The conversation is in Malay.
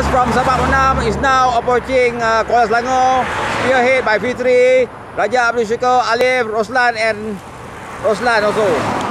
riders from Sabak Menam is now approaching Kuala Selangor, spearhead by Fitri, Raja Abdul Syukur, Alif, Roslan and Roslan also.